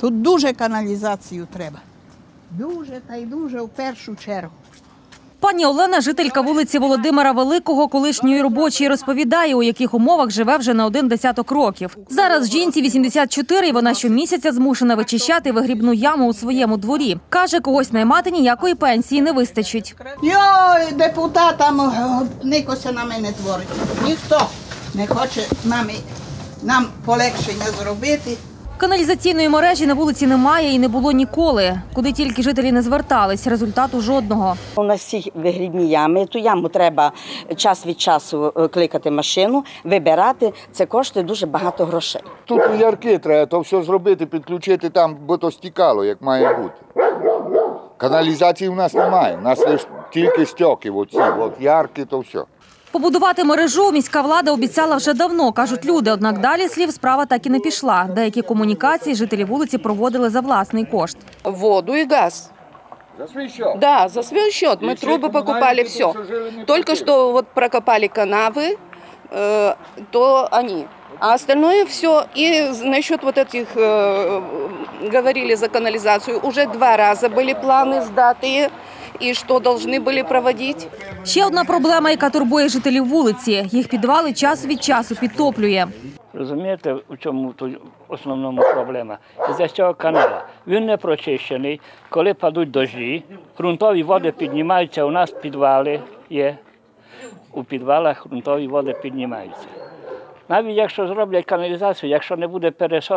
Тут дуже каналізацію треба. Дуже та й дуже в першу чергу. Пані Олена, жителька вулиці Володимира Великого, колишньої робочої, розповідає, у яких умовах живе вже не один десяток років. Зараз жінці 84, і вона щомісяця змушена вичищати вигрібну яму у своєму дворі. Каже, когось наймати ніякої пенсії не вистачить. Йой, депутатам никося на мене творить. Ніхто не хоче нам полегшення зробити. Каналізаційної мережі на вулиці немає і не було ніколи. Куди тільки жителі не звертались, результату жодного. У нас всі вигрібні ями, ту яму треба час від часу кликати машину, вибирати. Це коштує дуже багато грошей. Тут ярки треба, то все зробити, підключити там, бо то стікало, як має бути. Каналізації у нас немає, у нас лише тільки стьоки, от ярки, то все. Побудувати мережу міська влада обіцяла вже давно, кажуть люди. Однак далі слів справа так і не пішла. Деякі комунікації жителі вулиці проводили за власний кошт. Воду и газ. За свій счет? Да, за свой счет. Мы трубы покупали, все. Только что вот прокопали канавы, то они. А остальное все. И насчет вот этих, говорили за канализацию, уже 2 раза были планы сдатые. І що повинні були проводити. Ще одна проблема, яка турбує жителів вулиці. Їх підвали час від часу підтоплює. Розумієте, в чому тут основному проблема? Із-за цього каналу. Він не прочищений. Коли падуть дощі, ґрунтові води піднімаються. У нас підвали є. У підвалах ґрунтові води піднімаються. Навіть якщо зроблять каналізацію, якщо не буде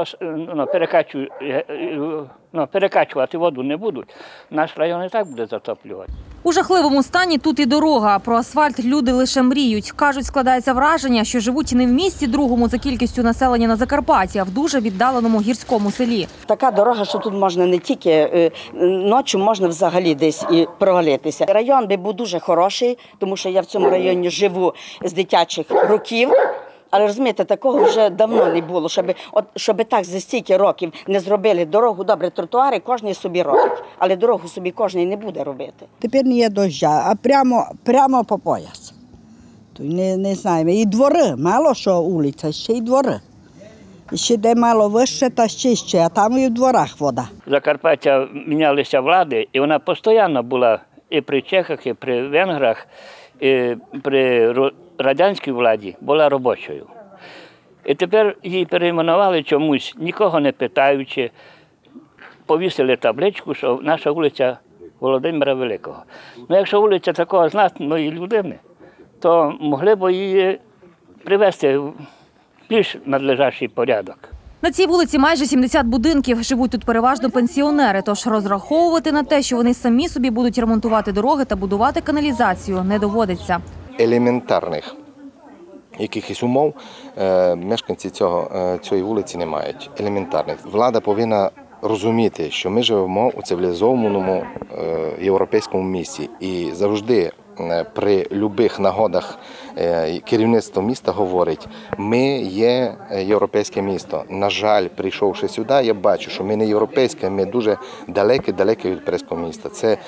перекачувати воду не будуть, наш район і так буде затоплювати. У жахливому стані тут і дорога. Про асфальт люди лише мріють. Кажуть, складається враження, що живуть не в місті другому за кількістю населення на Закарпатті, а в дуже віддаленому гірському селі. Така дорога, що тут можна не тільки ночі, можна взагалі десь і провалитися. Район би був дуже хороший, тому що я в цьому районі живу з дитячих років. Але, розумієте, такого вже давно не було, щоб так за стільки років не зробили дорогу. Добре, тротуари кожен собі робить, але дорогу собі кожен не буде робити. Тепер не є доща, а прямо по пояс. Не знаємо. І двори, мало що вулиця, ще й двори. Ще де мало вище та ще, а там і в дворах вода. В Закарпаття мінялися влади, і вона постійно була і при чехах, і при венграх, і при радянській владі була робочою. І тепер її перейменували чомусь, нікого не питаючи, повісили табличку, що наша вулиця Володимира Великого. Ну, якщо вулиця такого знатної людини, то могли б її привести в більш надлежащий порядок. На цій вулиці майже 70 будинків. Живуть тут переважно пенсіонери, тож розраховувати на те, що вони самі собі будуть ремонтувати дороги та будувати каналізацію, не доводиться. Елементарних якихось умов мешканці цієї вулиці не мають. Елементарних. Влада повинна розуміти, що ми живемо у цивілізованому європейському місті і завжди при будь-яких нагодах керівництво міста говорить, ми є європейське місто. На жаль, прийшовши сюди, я бачу, що ми не європейське, ми дуже далекі від європейського міста. Це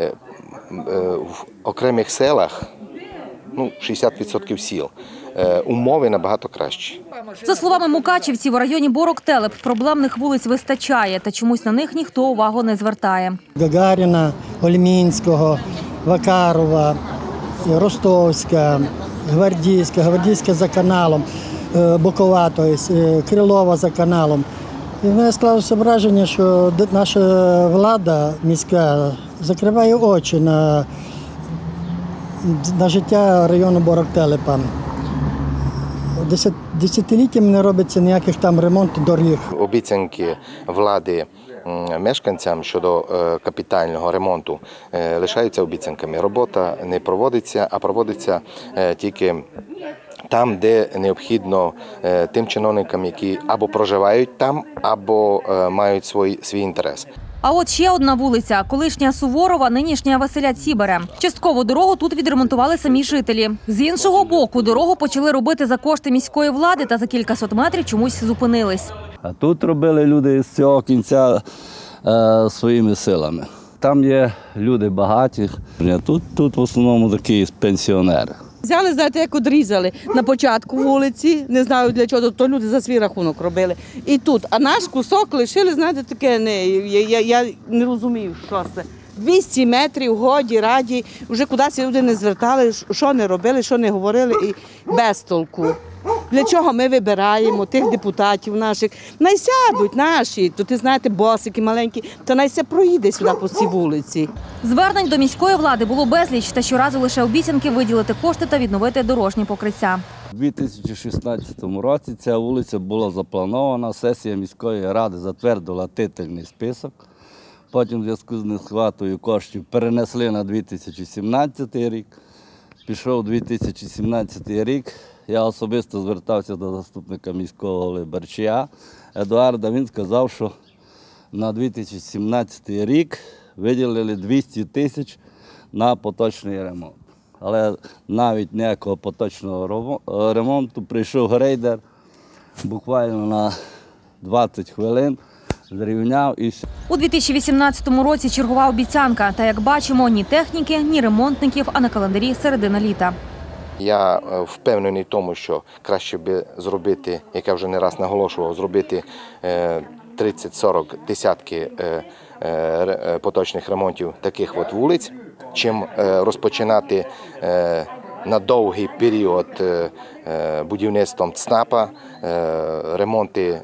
в окремих селах, 60% сіл, умови набагато кращі. За словами мукачівців, у районі Борок-Телеп проблемних вулиць вистачає, та чомусь на них ніхто увагу не звертає. Гагаріна, Ольмінського, Вакарова, Ростовська, Гвардійська за каналом, Бокова, тобто Крилова за каналом. І в мене склалося враження, що наша влада міська закриває очі на життя району Борок-Телепа. Десятиліттями не робиться ніяких там ремонтів доріг. Обіцянки влади мешканцям щодо капітального ремонту лишаються обіцянками. Робота не проводиться, а проводиться тільки там, де необхідно тим чиновникам, які або проживають там, або мають свій інтерес. А от ще одна вулиця – колишня Суворова, нинішня Василя Цібере. Частково дорогу тут відремонтували самі жителі. З іншого боку, дорогу почали робити за кошти міської влади та за кількасот метрів чомусь зупинились. А тут робили люди з цього кінця своїми силами. Там є люди багаті, тут в основному такі пенсіонери. Взяли, знаєте, як одрізали на початку вулиці, не знаю для чого, то люди за свій рахунок робили. І тут, а наш кусок лишили, знаєте, таке, я не розумію, що це. 200 метрів, годі, раді, вже кудись люди не звертали, що не робили, що не говорили, і без толку. Для чого ми вибираємо тих депутатів наших? Най сядуть наші, то ти знаєте, босики маленькі, то най се проїде сюди по цій вулиці. Звернень до міської влади було безліч, та щоразу лише обіцянки виділити кошти та відновити дорожні покриття. У 2016 році ця вулиця була запланована, сесія міської ради затвердила титульний список. Потім в зв'язку з несхватою коштів перенесли на 2017 рік. Пішов 2017 рік. Я особисто звертався до заступника міського голови Берчія Едуарда. Він сказав, що на 2017 рік виділили 200 тисяч на поточний ремонт. Але навіть ніякого поточного ремонту. Прийшов грейдер буквально на 20 хвилин. Зрівняв і все. У 2018 році чергова обіцянка. Та, як бачимо, ні техніки, ні ремонтників, а на календарі середина літа. Я впевнений в тому, що краще би зробити, як я вже не раз наголошував, зробити 30-40 десятки поточних ремонтів таких от вулиць, чим розпочинати на довгий період будівництвом ЦНАПа, ремонти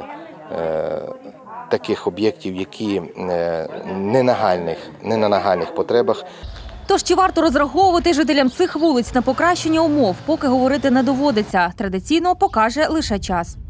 таких об'єктів, які не на нагальних потребах. Тож чи варто розраховувати жителям цих вулиць на покращення умов, поки говорити не доводиться. Традиційно покаже лише час.